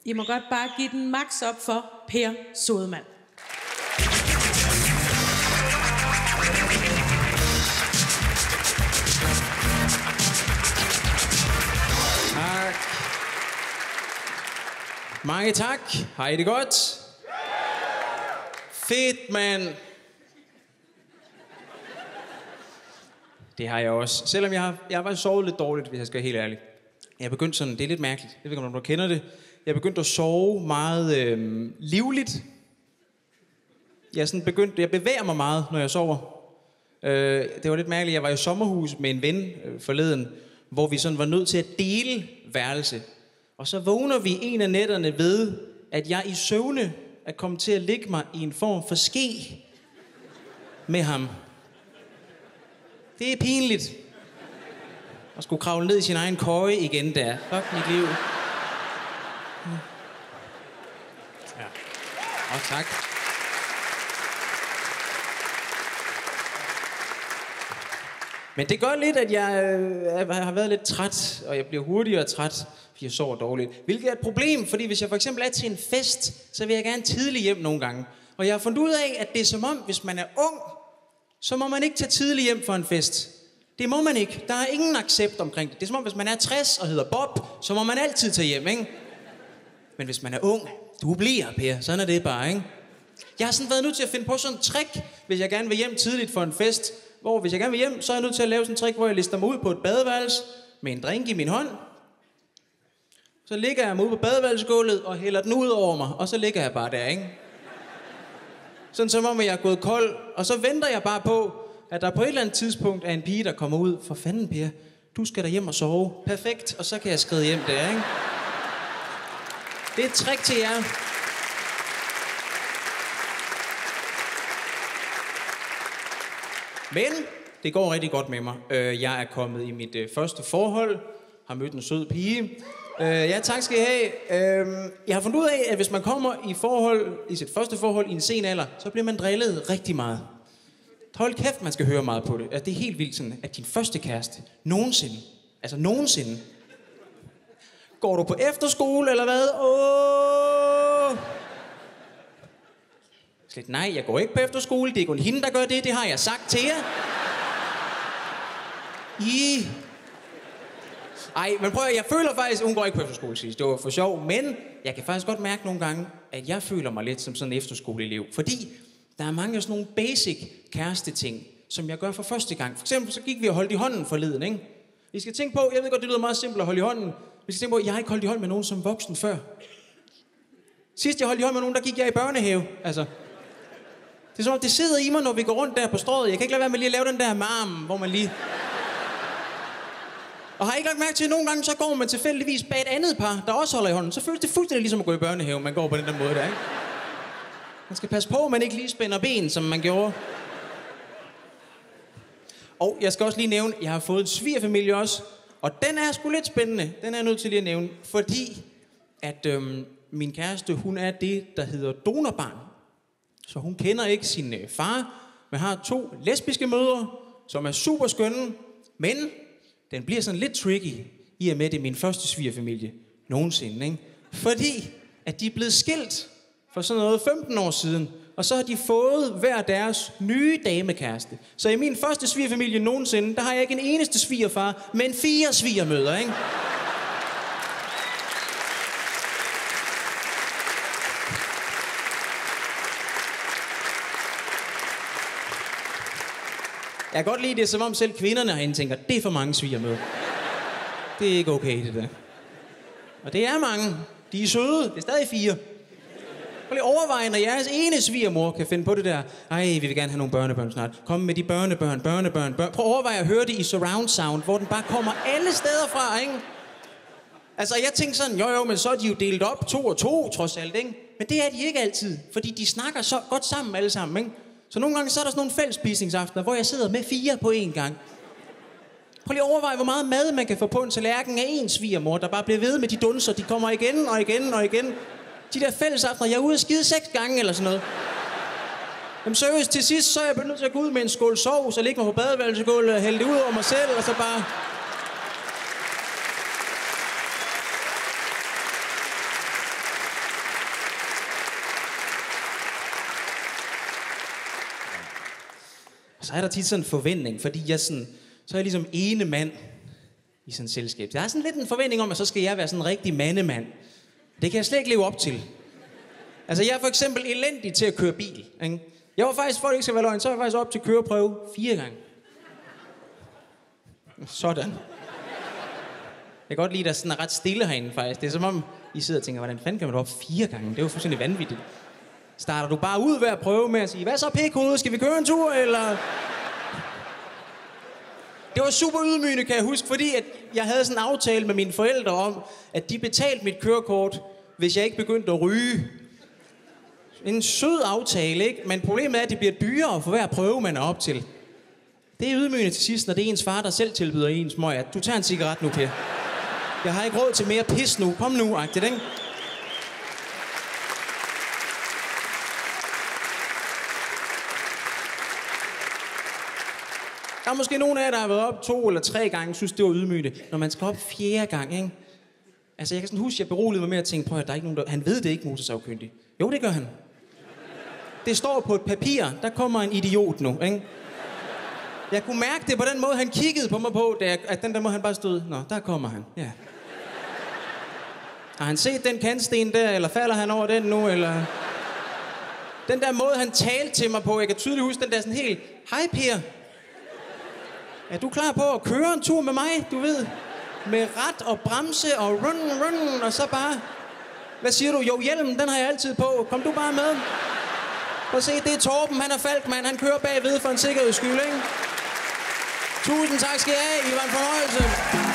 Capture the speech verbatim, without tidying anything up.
I må godt bare give den max op for Per Sodemann. Tak. Mange tak. Har I det godt? Fedt, mand. Det har jeg også. Selvom jeg har, jeg har faktisk sovet lidt dårligt, hvis jeg skal være helt ærlig. Jeg er begyndt sådan, det er lidt mærkeligt. Jeg ved ikke, om du kender det. Jeg er begyndt at sove meget øh, livligt. Jeg er sådan begyndt, jeg bevæger mig meget, når jeg sover. Øh, det var lidt mærkeligt. Jeg var i sommerhus med en ven øh, forleden, hvor vi sådan var nødt til at dele værelse. Og så vågner vi en af nætterne ved, at jeg i søvne er kommet til at ligge mig i en form for ske med ham. Det er pinligt. At skulle kravle ned i sin egen køje igen der. Fuck mit liv. Ja. Og tak. Men det gør lidt, at jeg øh, har været lidt træt, og jeg bliver hurtigere træt, fordi jeg sover dårligt. Hvilket er et problem, fordi hvis jeg for eksempel er til en fest, så vil jeg gerne tidligt hjem nogle gange. Og jeg har fundet ud af, at det er som om, hvis man er ung, så må man ikke tage tidligt hjem for en fest. Det må man ikke. Der er ingen accept omkring det. Det er som om, hvis man er tres og hedder Bob, så må man altid tage hjem, ikke? Men hvis man er ung, du bliver, Per. Sådan er det bare, ikke? Jeg har sådan været nødt til at finde på sådan en trick, hvis jeg gerne vil hjem tidligt for en fest. Hvor hvis jeg gerne vil hjem, så er jeg nødt til at lave sådan en trick, hvor jeg lister mig ud på et badeværelse med en drink i min hånd. Så ligger jeg mig ude på badeværelsesgulvet og hælder den ud over mig, og så ligger jeg bare der, ikke? Sådan som om jeg er gået kold, og så venter jeg bare på, at der på et eller andet tidspunkt er en pige, der kommer ud. For fanden, Per, du skal da hjem og sove. Perfekt, og så kan jeg skride hjem der, ikke? Det er et trick til jer. Men det går rigtig godt med mig. Jeg er kommet i mit første forhold, har mødt en sød pige. Ja, tak skal I have. Jeg har fundet ud af, at hvis man kommer i forhold, i sit første forhold i en sen alder, så bliver man drillet rigtig meget. Hold kæft, man skal høre meget på det. Altså, det er helt vildt sådan, at din første kæreste nogensinde, altså nogensinde, går du på efterskole eller hvad? Åh! Slet nej, jeg går ikke på efterskole. Det er kun hende, der gør det. Det har jeg sagt til jer. I... Ej, men prøv at, jeg føler faktisk, hun går ikke på efterskole sidst. Det var for sjov, men jeg kan faktisk godt mærke nogle gange, at jeg føler mig lidt som sådan en efterskoleelev. Fordi der er mange af sådan nogle basic kæresteting, som jeg gør for første gang. For eksempel så gik vi og holdt i hånden forleden, ikke? I skal tænke på, jeg ved godt, det lyder meget simpelt at holde i hånden. Vi skal tænke på, at jeg har ikke holdt i hånd med nogen som voksen før. Sidst jeg holdt i hånd med nogen, der gik jeg i børnehave. Altså, det er som om, det sidder i mig, når vi går rundt der på strået. Jeg kan ikke lade være med lige at lave den der med armen, hvor man lige... Og har I ikke lagt mærke til, at nogle gange så går man tilfældigvis bag et andet par, der også holder i hånden. Så føles det fuldstændig ligesom at gå i børnehave, man går på den der måde der, ikke? Man skal passe på, at man ikke lige spænder ben, som man gjorde. Og jeg skal også lige nævne, at jeg har fået en svigerfamilie også. Og den er sgu lidt spændende. Den er jeg nødt til lige at nævne. Fordi at øhm, min kæreste, hun er det, der hedder donorbarn. Så hun kender ikke sin øh, far. Men har to lesbiske mødre, som er super skønne. Men den bliver sådan lidt tricky, i og med, det er min første svigerfamilie nogensinde, ikke? Fordi at de er blevet skilt for sådan noget femten år siden, og så har de fået hver deres nye damekæreste. Så i min første svigerfamilie nogensinde, der har jeg ikke en eneste svigerfar, men fire svigermødre, ikke? Jeg kan godt lide det, som om selv kvinderne herinde tænker, det er for mange svigermødre. Det er ikke okay, det der. Og det er mange. De er søde. Det er stadig fire. Prøv lige overveje, når jeres ene svigermor kan finde på det der. Ej, vi vil gerne have nogle børnebørn snart. Kom med de børnebørn, børnebørn, børn. Prøv at overveje at høre det i surround sound, hvor den bare kommer alle steder fra, ikke? Altså, jeg tænkte sådan, jo jo, men så er de jo delt op to og to, trods alt, ikke? Men det er de ikke altid, fordi de snakker så godt sammen alle sammen, ikke? Så nogle gange så er der sådan nogle fællesspisningsaftener, hvor jeg sidder med fire på én gang. Prøv lige at overveje, hvor meget mad man kan få på en tallerken af en svigermor, der bare bliver ved med de dunser. De kommer igen og igen og igen. De der fællesaftener, jeg er ude at skide seks gange eller sådan noget. Jamen seriøst, til sidst så er jeg nødt til at gå ud med en skål sovs og ligge mig på badeværelsesgulvet og hælde det ud over mig selv, og så bare... så er der tit sådan en forventning, fordi jeg sådan, så er jeg ligesom ene mand i sådan et selskab. Der er sådan lidt en forventning om, at så skal jeg være sådan en rigtig mandemand. Det kan jeg slet ikke leve op til. Altså, jeg er for eksempel elendig til at køre bil. Ikke? Jeg var faktisk, for det ikke skal være løgn, så var jeg faktisk op til køreprøve fire gange. Sådan. Jeg kan godt lide, at der sådan er ret stille herinde, faktisk. Det er som om, I sidder og tænker, hvordan fanden kan man da op fire gange? Det er jo fuldstændig vanvittigt. Starter du bare ud ved at prøve med at sige, hvad så pikhoved, skal vi køre en tur, eller... Det var super ydmygende, kan jeg huske, fordi at jeg havde sådan en aftale med mine forældre om, at de betalte mit kørekort, hvis jeg ikke begyndte at ryge. En sød aftale, ikke? Men problemet er, at det bliver dyrere for hver prøve, man er op til. Det er ydmygende til sidst, når det er ens far, der selv tilbyder en smøg. Du tager en cigaret nu, Per. Jeg har ikke råd til mere pis nu. Kom nu, agtigt, ikke? Der er måske nogle af jer, der har været op to eller tre gange, synes det var ydmygende. Når man skal op fjerde gang, ikke? Altså, jeg kan sådan huske, at jeg beroligede mig med at tænke, prøv at der er ikke nogen, der... Han ved det ikke, motorsagkyndig. Jo, det gør han. Det står på et papir. Der kommer en idiot nu, ikke? Jeg kunne mærke det på den måde, han kiggede på mig på, jeg, at den der måde, han bare stod. Nå, der kommer han, ja. Har han set den kantsten der, eller falder han over den nu, eller... Den der måde, han talte til mig på, jeg kan tydeligt huske den der sådan helt... Hej, Per. Er du klar på at køre en tur med mig, du ved? Med ret og bremse og run, run, og så bare... Hvad siger du? Jo, hjelmen, den har jeg altid på. Kom du bare med. Prøv at se, det er Torben, han er Falkmand. Han kører bagved for en sikkerheds skyld, ikke? Tusind tak skal I have. I var en fornøjelse.